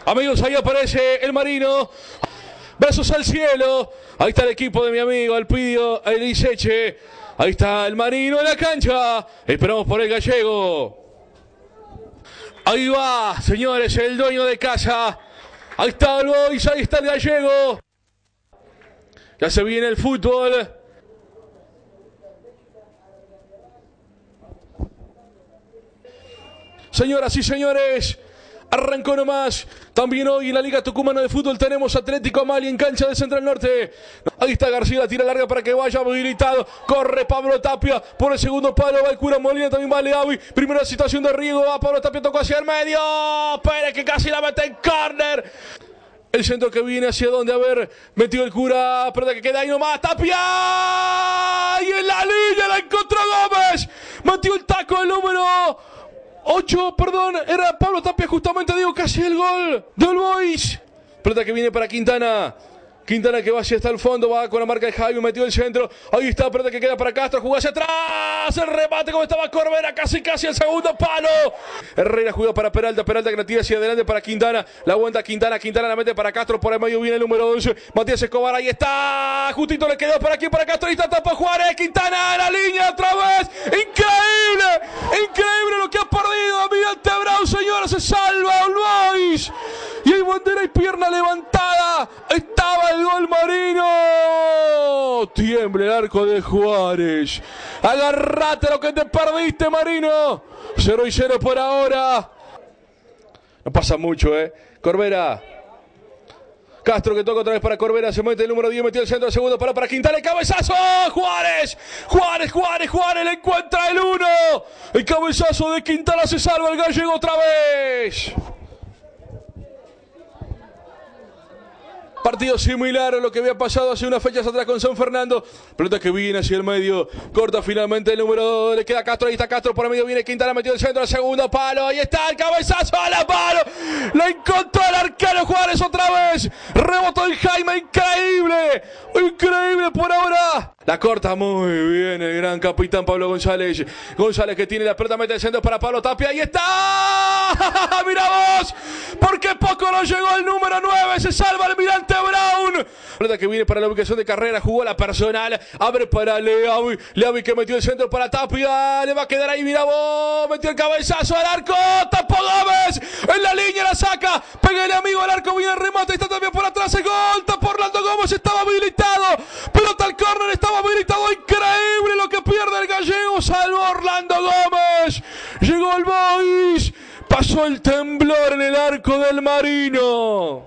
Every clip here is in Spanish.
Amigos, ahí aparece el Marino. Brazos al cielo. Ahí está el equipo de mi amigo Alpidio Eliseche. Ahí está el Marino en la cancha. Esperamos por el gallego. Ahí va, señores, el dueño de casa. Ahí está el Boys, ahí está el gallego. Ya se viene el fútbol. Señoras y señores, arrancó nomás. También hoy en la Liga Tucumana de Fútbol tenemos Atlético Amalia en cancha de Central Norte. Ahí está García, la tira larga para que vaya habilitado. Corre Pablo Tapia por el segundo palo. Va el Cura Molina, también va Leavi. Primera situación de riesgo. Va Pablo Tapia, tocó hacia el medio. Pérez que casi la mete en córner. El centro que viene hacia donde, a ver, metió el Cura, pero que queda ahí nomás, Tapia, y en la línea la encontró Gómez, metió el taco el número 8, perdón, era Pablo Tapia justamente, digo, casi el gol de All Boys. Pelota que viene para Quintana. Quintana que va hacia hasta el fondo, va con la marca de Jaime, metió el centro. Ahí está, pelota que queda para Castro, jugó hacia atrás. El remate como estaba Corbera, casi el segundo palo. Herrera juega para Peralta, Peralta que la tira hacia adelante para Quintana. La aguanta Quintana, Quintana la mete para Castro, por el medio viene el número 11. Matías Escobar, ahí está. Justito le quedó para aquí, para Castro. Ahí está, tapa Juárez, Quintana en la línea otra vez. Increíble, increíble lo que ha perdido Almirante Brown, señora, se salva All Boys. Y hay bandera y pierna levantada. Estaba el gol Marino. Tiembla el arco de Juárez. Agarrate lo que te perdiste, Marino. 0-0 por ahora. No pasa mucho, Corbera. Castro que toca otra vez para Corbera, se mete el número 10, metió el centro, segundo para Quintana, el cabezazo, Juárez, le encuentra el 1, el cabezazo de Quintana, se salva el gallego otra vez. Partido similar a lo que había pasado hace unas fechas atrás con San Fernando. Pelota que viene hacia el medio. Corta finalmente el número 2. Le queda Castro. Ahí está Castro. Por el medio viene Quintana. Metió el centro al segundo palo. Ahí está el cabezazo a la mano. La encontró el arquero Juárez otra vez. Rebotó el Jaime. Increíble. Increíble por ahora. La corta muy bien el gran capitán Pablo González. González que tiene la pelota. Mete el centro para Pablo Tapia. Ahí está. Mira vos. Porque poco no llegó el número 9. Se salva el Almirante Brown. Pelota que viene para la ubicación de Carrera. Jugó la personal. Abre para Leavi. Leavi que metió el centro para Tapia. Le va a quedar ahí. Mira vos. Metió el cabezazo al arco. Tapó Gómez. En la línea la saca. Pega el amigo al arco. Viene el remate. Está también por atrás. El gol. Tapó Orlando Gómez. Estaba habilitado. Pelota al córner. Estaba habilitado. Increíble lo que pierde el gallego. Salvó Orlando Gómez. Llegó el Boys. Pasó el temblor en el arco del Marino.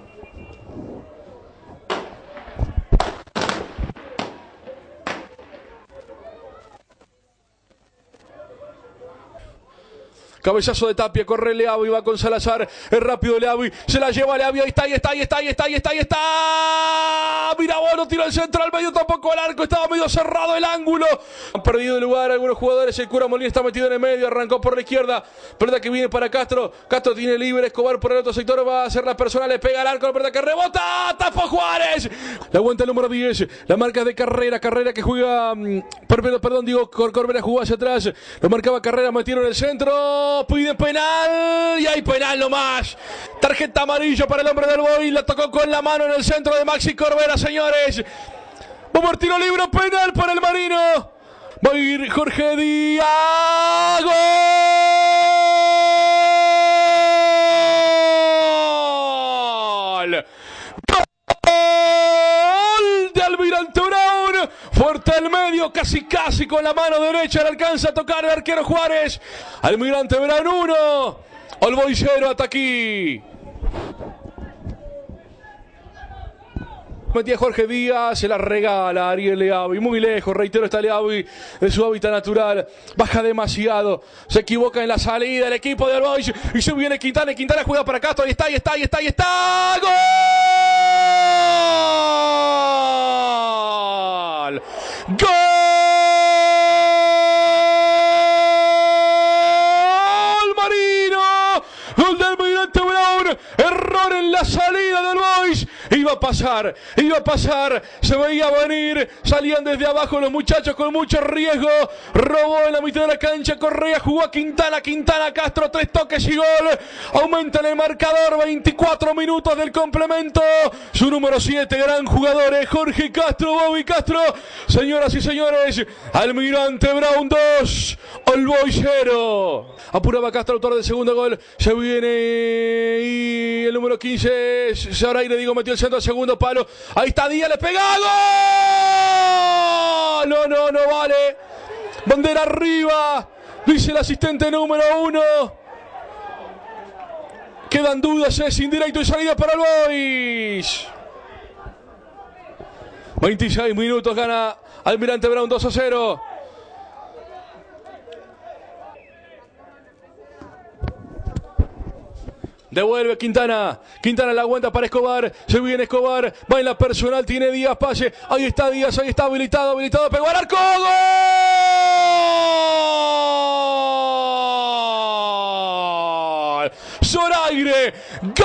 Cabezazo de Tapia, corre Leavi, va con Salazar, es rápido Leavi, se la lleva Leavi, ahí está. Mira vos, no tiró el centro al medio, tampoco al arco, estaba medio cerrado el ángulo. Han perdido el lugar algunos jugadores, el Cura Molina está metido en el medio, arrancó por la izquierda, pelota que viene para Castro, Castro tiene libre, Escobar por el otro sector, va a hacer la personal, le pega al arco, la pelota que rebota, tapó Juárez. La aguanta el número 10, la marca de Carrera que juega, Corbera jugó hacia atrás, lo marcaba Carrera, metieron el centro. Pide penal y hay penal nomás. Tarjeta amarilla para el hombre del Boy. La tocó con la mano en el centro de Maxi Corbera, señores. Vamos al tiro libre, penal para el Marino. Va a ir Jorge Díaz. ¡Gol! ¡Gol de Almirante Brown! Fuerte al medio, casi con la mano derecha le alcanza a tocar el arquero Juárez. Almirante Brown 1, All Boys 0 hasta aquí. Metía Jorge Díaz, se la regala a Ariel Leavi, muy lejos, reitero, está Leavi de su hábitat natural, baja demasiado, se equivoca en la salida el equipo de All Boys y se viene Quintana, Quintana juega para Castro, ahí está, ¡gol! ¡Gol! Marino, gol del Almirante Brown, Brown. Error en la salida del Boys. Iba a pasar. Se veía venir. Salían desde abajo los muchachos con mucho riesgo. Robó en la mitad de la cancha. Correa jugó a Quintana. Quintana Castro. 3 toques y gol. Aumenta en el marcador. 24 minutos del complemento. Su número 7, gran jugador, Jorge Castro, Bobby Castro. Señoras y señores, Almirante Brown 2, All Boys 0. Apuraba Castro, autor del segundo gol. Se viene y el número 15, Zoraire, metió el centro al segundo palo. Ahí está Díaz, le pega. ¡Gol! No vale. Bandera arriba. Dice el asistente número 1. Quedan dudas, es indirecto y salida para el Boys. 26 minutos, gana Almirante Brown 2-0. Devuelve Quintana. Quintana la aguanta para Escobar. Se viene Escobar. Va en la personal. Tiene Díaz. Pase. Ahí está Díaz. Ahí está habilitado. Pegó al arco. ¡Gol! Zoraire. ¡Gol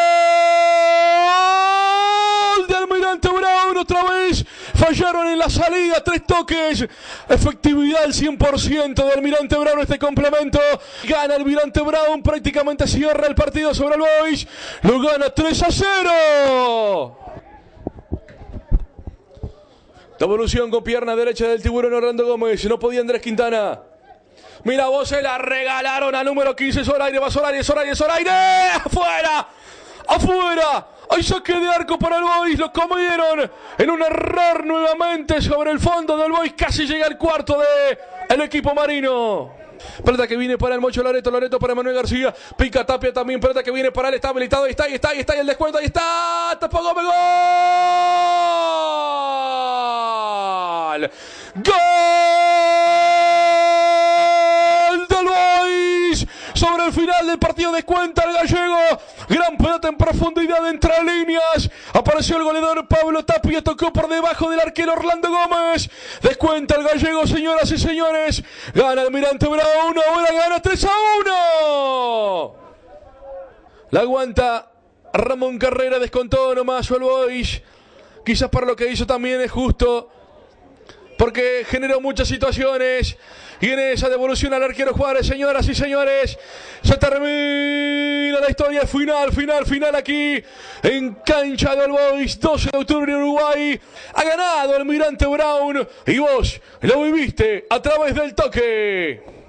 de Almirante Brown! Otra vez. Fallaron en la salida, 3 toques. Efectividad al 100% de Almirante Brown este complemento. Gana Almirante Brown, prácticamente cierra el partido sobre el Boys. Lo gana 3-0. Devolución con pierna derecha del tiburón Orlando Gómez. No podía Andrés Quintana. Mira vos, se la regalaron al número 15. Zoraire, va Zoraire. ¡Afuera! Hay saque de arco para el Boys, lo comieron en un error nuevamente sobre el fondo del Boys, casi llega el cuarto del equipo marino. Pelota que viene para el Mocho Loreto para Manuel García, pica Tapia también, pelota que viene para él, está habilitado, ahí está, y el descuento, ahí está, tapó Gómez, ¡gol! ¡Gol del Boys! Sobre el final del partido descuenta el gallego. Gran pelota en profundidad entre líneas. Apareció el goleador Pablo Tapia. Tocó por debajo del arquero Orlando Gómez. Descuenta el gallego, señoras y señores. Gana Almirante Brown. Ahora gana 3-1. La aguanta Ramón Carrera. Descontó nomás el Boys. Quizás para lo que hizo también es justo, porque generó muchas situaciones. Y en esa devolución al arquero Juárez, señoras y señores, se termina la historia final aquí en cancha del Boys, 12 de octubre en Uruguay. Ha ganado Almirante Brown y vos lo viviste a través del toque.